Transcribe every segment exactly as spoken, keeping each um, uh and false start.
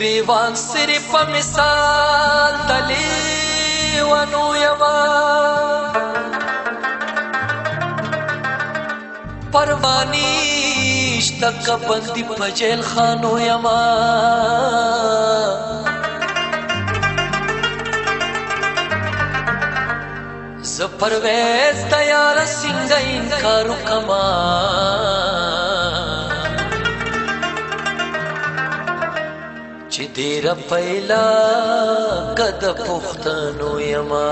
گریوان صرف مثال دلی ونو یما پروانیش تک بندی پجیل خانو یما ز پرویز دیار سنگ انکارو کما چی دیر پیلا کد پختنو یما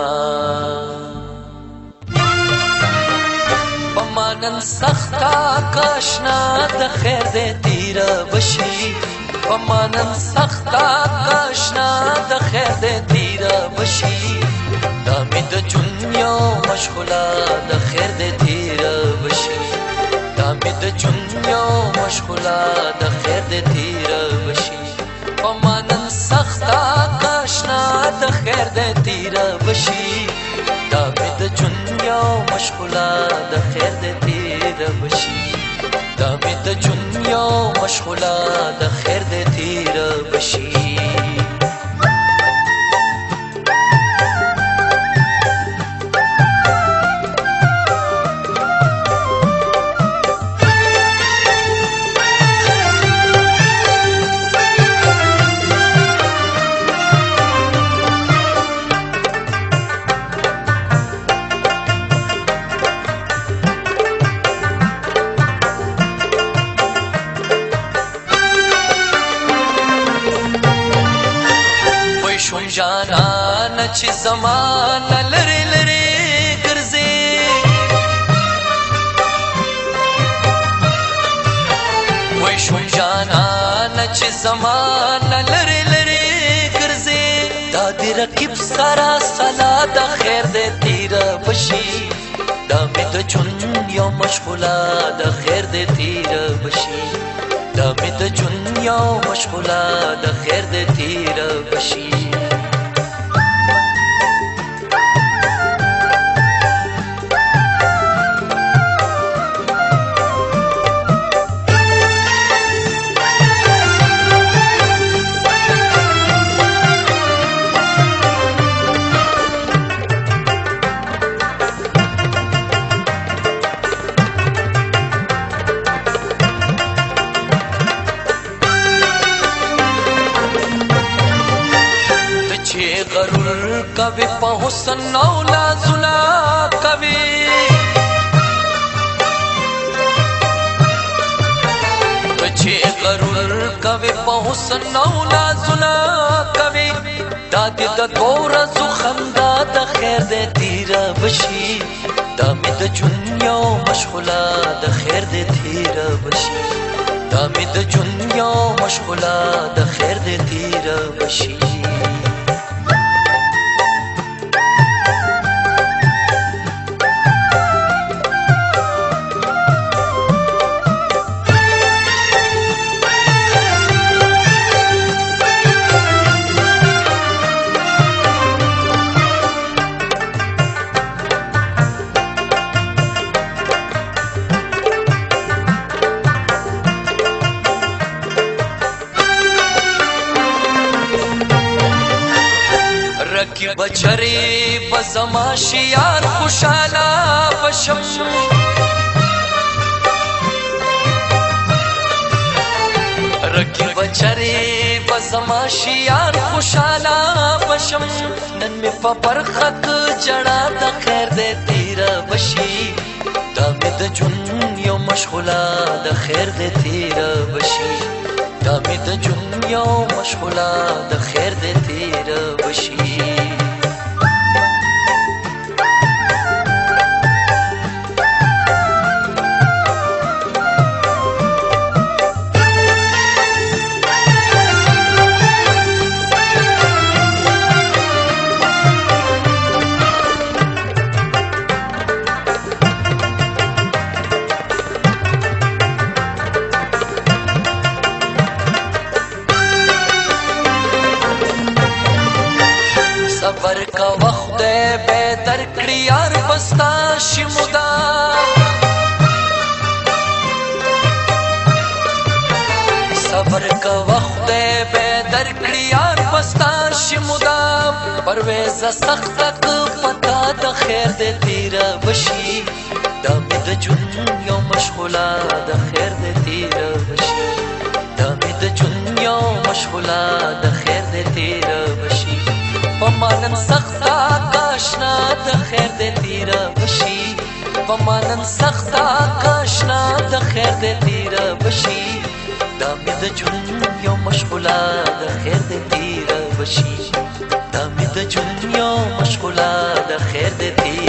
پمانن سختا کاشنا د خیر دے تیر بشی پمانن سختا کاشنا د خیر دے تیر بشی دامی د جنیا مشغولا د خیر دے تیر بشی دامی د جنیا مشغولا د خیر دے تیر بشی پمانن سختا کاشنا د خیر دے تیر بشی دامی د جنیا مشغولا د خیر دے تیر بشی دامی د جنیا مشغولا د خیر دے تیر بشی جانا نچ زمان لری لری گرزی وی شون جانا نچ زمان لری لری گرزی دادی رکیب سارا سلا دا خیر دے تیر بشی دامی دا جن یا مشغولا دا خیر دے تیر بشی دامی دا جن یا مشغولا دا خیر دے تیر بشی غرور کبھی پہنچن نولا زلا کبھی بچے غرور کبھی پہنچن نولا زلا کبھی دادی دا دورا زو خندا دا خیر دے تیر بشی دامی دا جنیا مشغولا دا خیر دے تیر بشی دامی دا جنیا مشغولا دا خیر دے تیر بشی رکی بچری بزما شیار خوشالا بشم رکی بچری بزما شیار خوشالا بشم نن می پا برخک جڑا دا خیر دے تیر بشی دامی دا جن یو مشغولا دا خیر دے تیر بشی دامی دا جن یو مشغولا دا خیر دے تیر بشی صبر کا وقت بے درکڑی یار بستا شمودا صبر کا وقت بے درکڑی بستا شي مدام پرویزه سخته که پتا د خیر د تیره بشي دا مې د ژوند یو مشغوله د خیر د تیره بشي دا مې د ژوند یو مشغوله د خیر د تیره بشي په ما نن سخته کاشنا د خیر د تیره بشي په ما نن سخته کاشنا د خیر د تیره بشي دا مې د ژوند یو مشغوله د خیر د تیره بشي دا مې د ژوند یو مشغوله د خیر د تیره